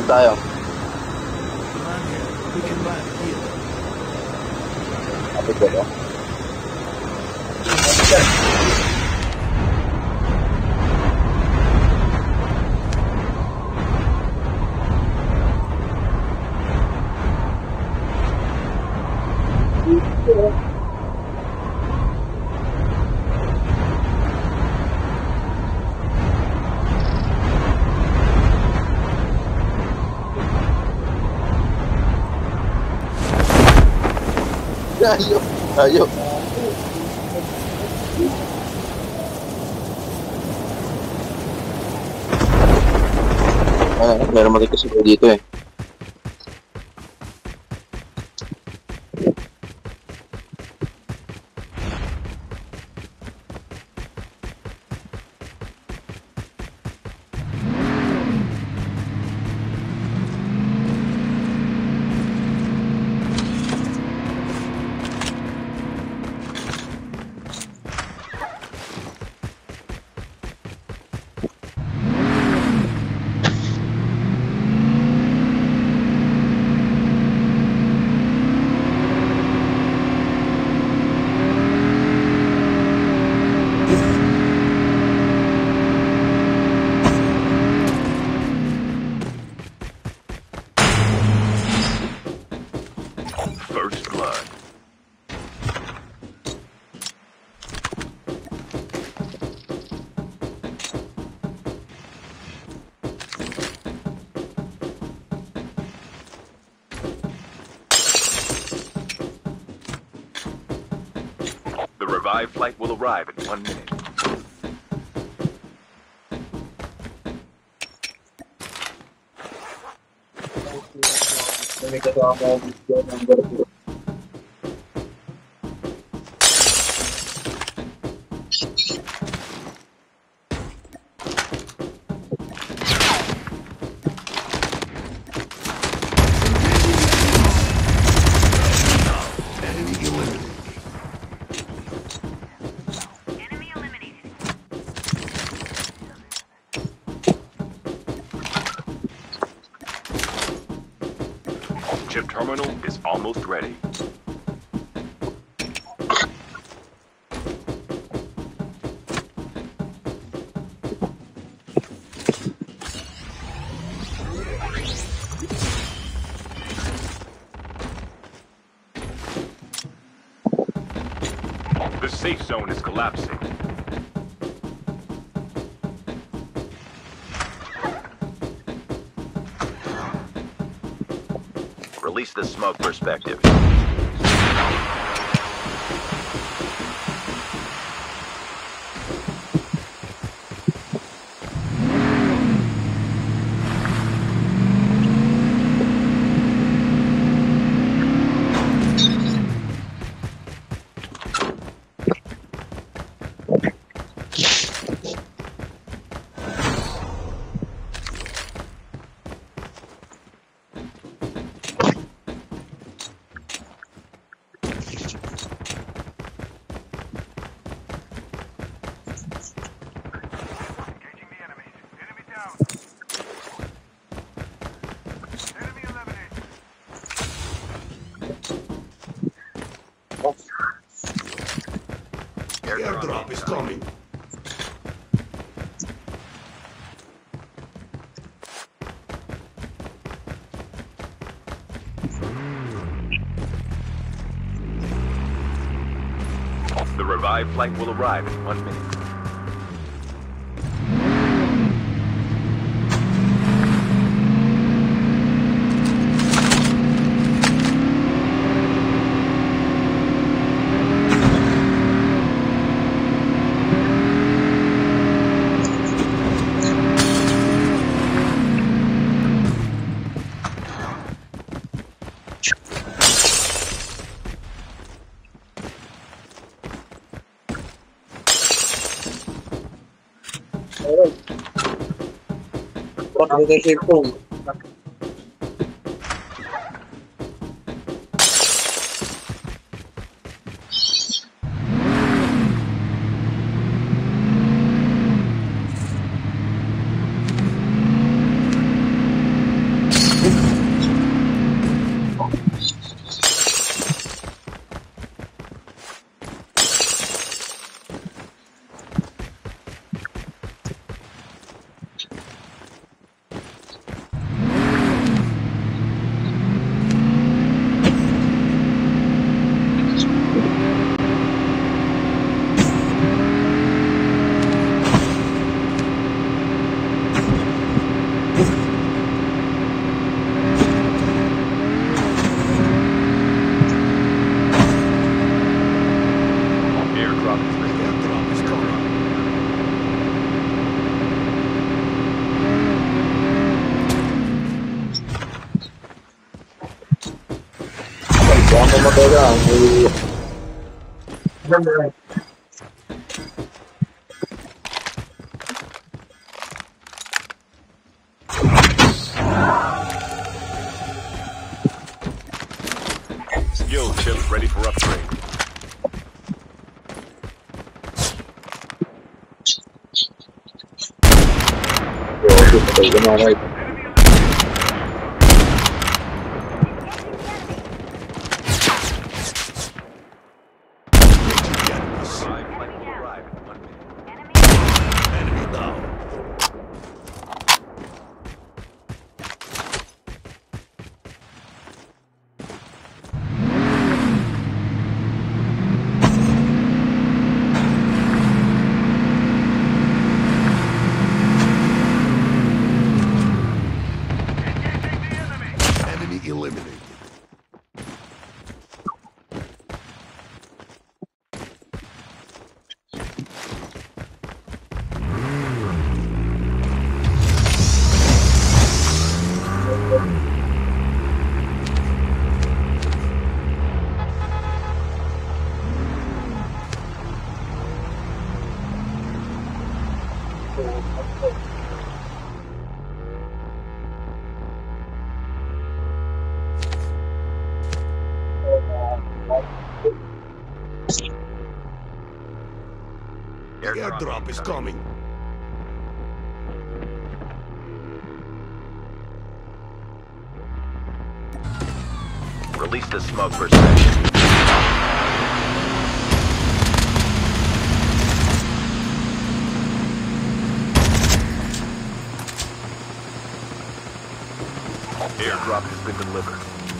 tayo. Land here. We can land here. Kapit ko ba? Ayaw. Ayaw. Meron magkakasabay dito eh. First blood. The revived flight will arrive in 1 minute. May kasama ako number 2. Chip terminal is almost ready. The safe zone is collapsing. Release the smoke perspective. Airdrop is coming. The revived flight will arrive in 1 minute. Ang cellphone. Baka mamatay ka. Skill chips ready for upgrade. Patay ka na right. Revived flight will arrive in 1 minute. Enemy down. Enemy eliminated. Airdrop is coming. Release the smoke perception. Airdrop has been delivered.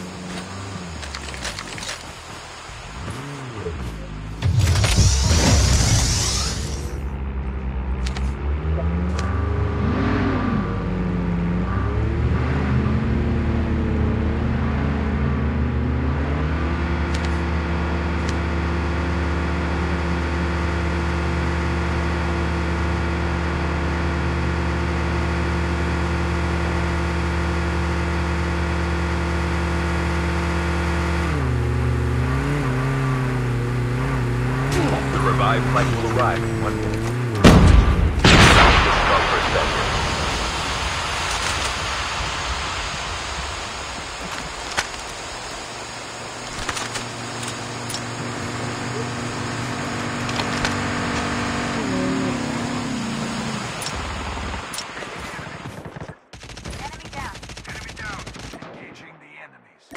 The revived flight will arrive in 1 minute. The smoke perception. Engaging the enemies.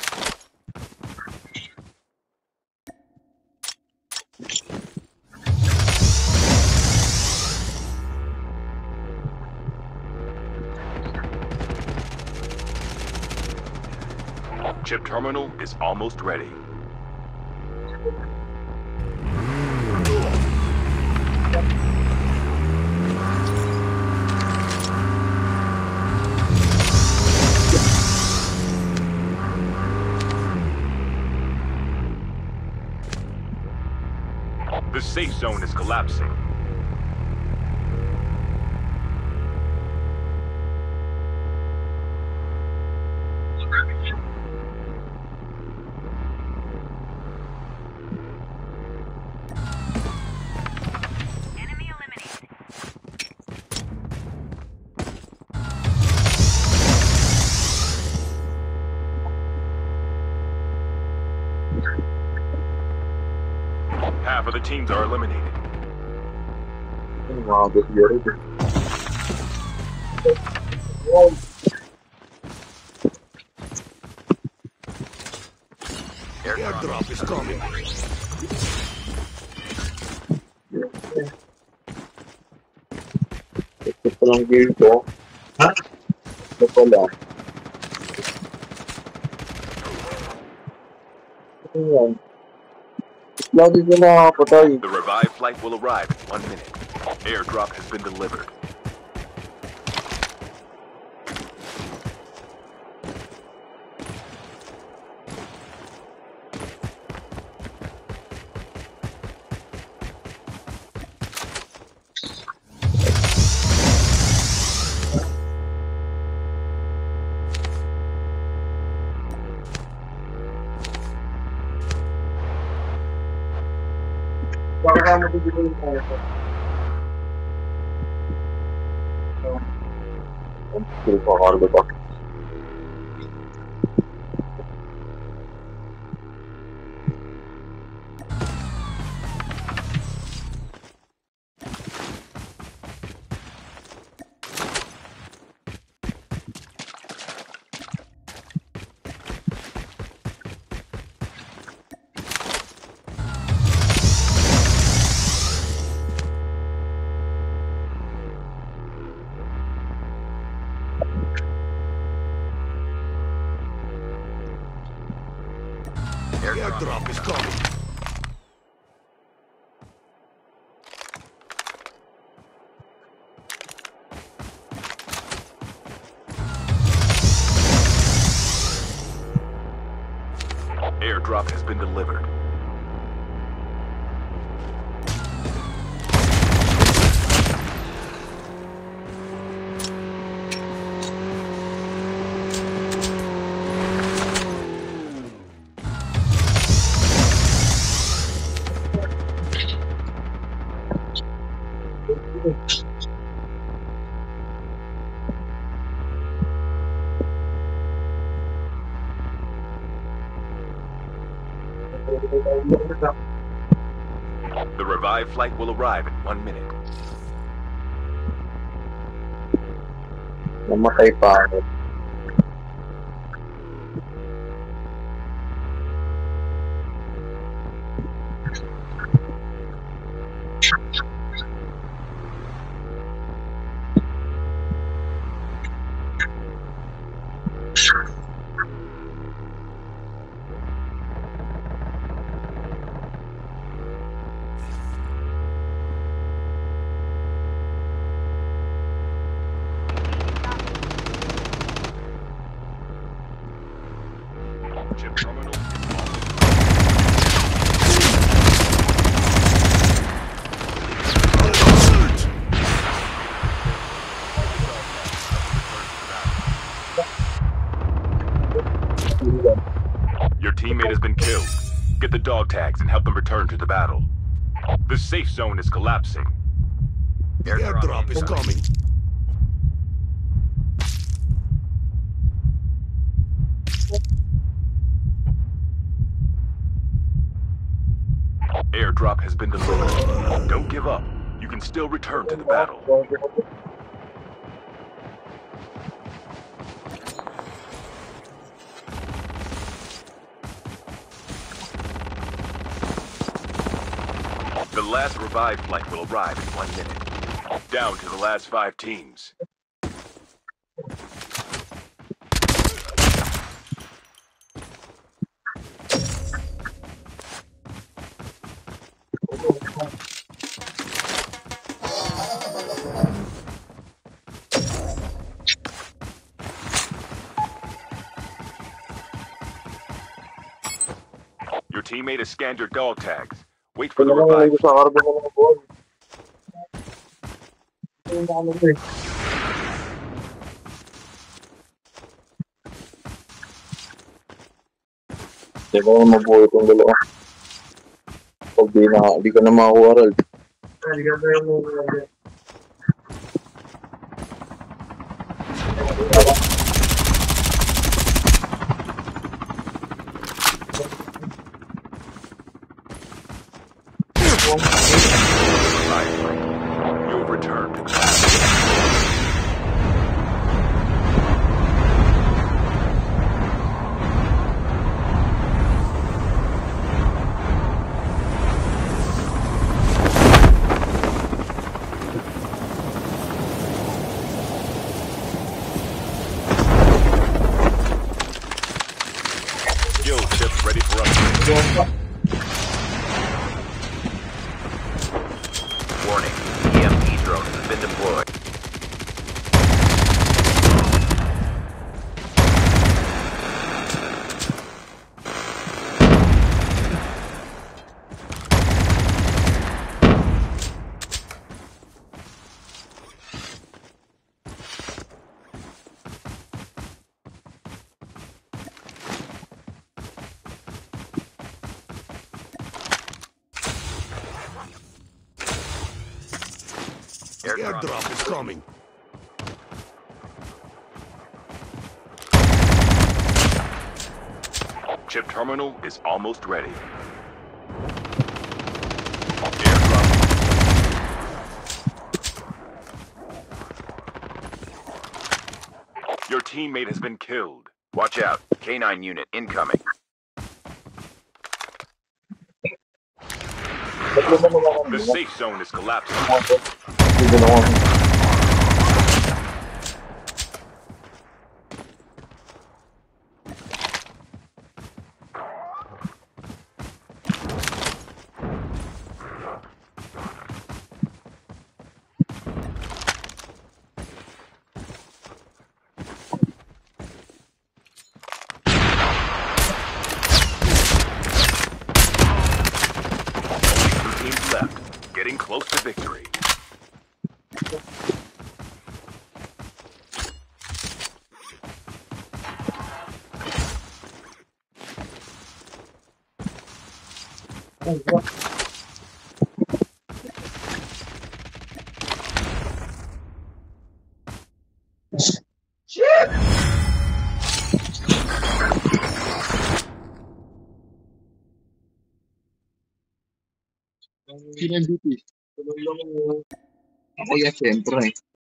Chip terminal is almost ready. The safe zone is collapsing. Enemy eliminated. Half of the teams are eliminated. Umabot yun. Airdrop is coming. Ito lang gear ko. Ha? Ito pala. Ito yan. Lagi ko nakakapatay. The revived flight will arrive in 1 minute. Airdrop has been delivered. Skill pa cargo pa. Airdrop is coming. Airdrop has been delivered. The revived flight will arrive in 1 minute. Namatay pa ako. Chip terminal. Your teammate has been killed. Get the dog tags and help them return to the battle. The safe zone is collapsing. Airdrop is coming. Airdrop has been delivered. Don't give up. You can still return to the battle. The last revived flight will arrive in 1 minute. Down to the last 5 teams. Your teammate has scanned your dog tags. Wait for the Ano naman revive. yung sa cargo ng mga buwan? Yung ano ko eh. Di ba naman mabuhay itong dalawa? Pag di ka na makakuha, Ralph. Revived flight. You'll return to the battle. Skill chips ready for upgrade. Warning, EMP drone has been deployed. Airdrop is coming. Chip terminal is almost ready. Airdrop. Your teammate has been killed. Watch out. K9 unit incoming. The safe zone is collapsing. Hindi na ako. Only 2 teams left. Getting close to victory. Sino MVP? Ako yan, siyempre.